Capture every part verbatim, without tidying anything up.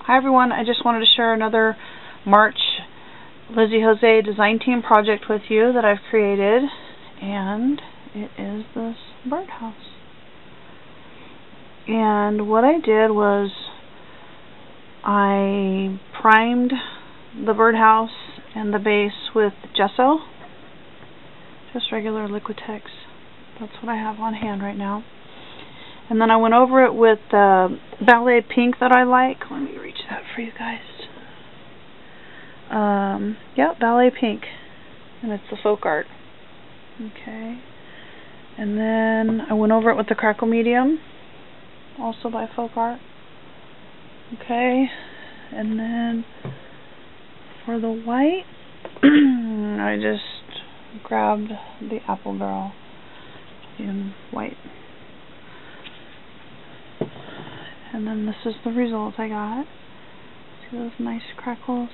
Hi everyone, I just wanted to share another March lizyjose design team project with you that I've created, and it is this birdhouse. And what I did was I primed the birdhouse and the base with gesso, just regular Liquitex. That's what I have on hand right now. And then I went over it with the uh, ballet pink that I like. Let me reach that for you guys. Um, yeah, ballet pink. And it's the folk art. Okay. And then I went over it with the crackle medium, also by folk art. Okay. And then for the white, I just grabbed the apple barrel in white. And then this is the result I got. See those nice crackles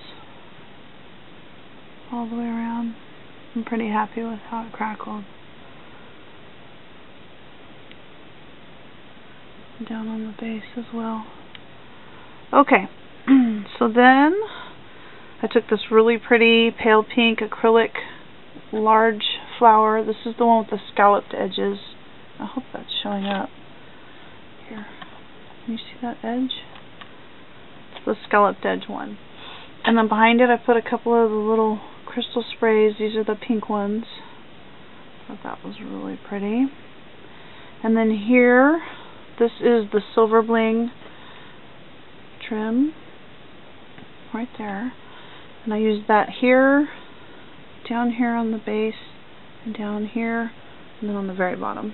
all the way around? I'm pretty happy with how it crackled. Down on the base as well. Okay, so then I took this really pretty pale pink acrylic large flower. This is the one with the scalloped edges. I hope that's showing up. Here. Can you see that edge? It's the scalloped edge one. And then behind it I put a couple of the little crystal sprays. These are the pink ones. I thought that was really pretty. And then here, this is the silver bling trim. Right there. And I used that here, down here on the base, and down here, and then on the very bottom.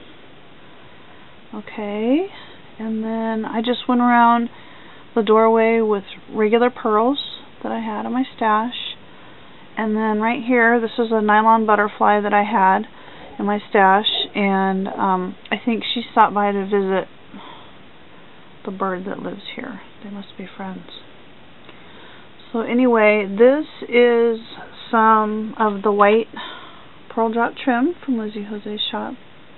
Okay. And then I just went around the doorway with regular pearls that I had in my stash. And then right here, this is a nylon butterfly that I had in my stash. And um, I think she stopped by to visit the bird that lives here. They must be friends. So anyway, this is some of the white pearl drop trim from lizyjose's shop.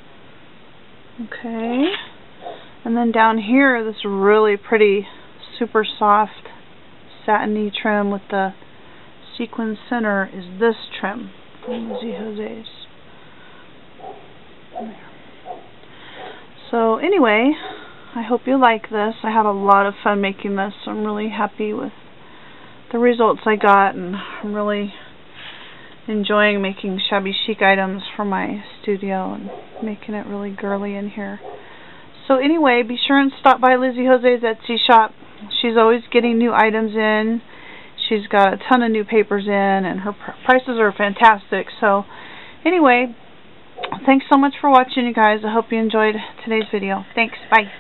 Okay. And then down here, this really pretty, super soft, satiny trim with the sequin center is this trim from lizyjose's. So anyway, I hope you like this. I had a lot of fun making this. So I'm really happy with the results I got, and I'm really enjoying making shabby chic items for my studio and making it really girly in here. So anyway, be sure and stop by lizyjose's Etsy shop. She's always getting new items in. She's got a ton of new papers in, and her pr prices are fantastic. So anyway, thanks so much for watching, you guys. I hope you enjoyed today's video. Thanks. Bye.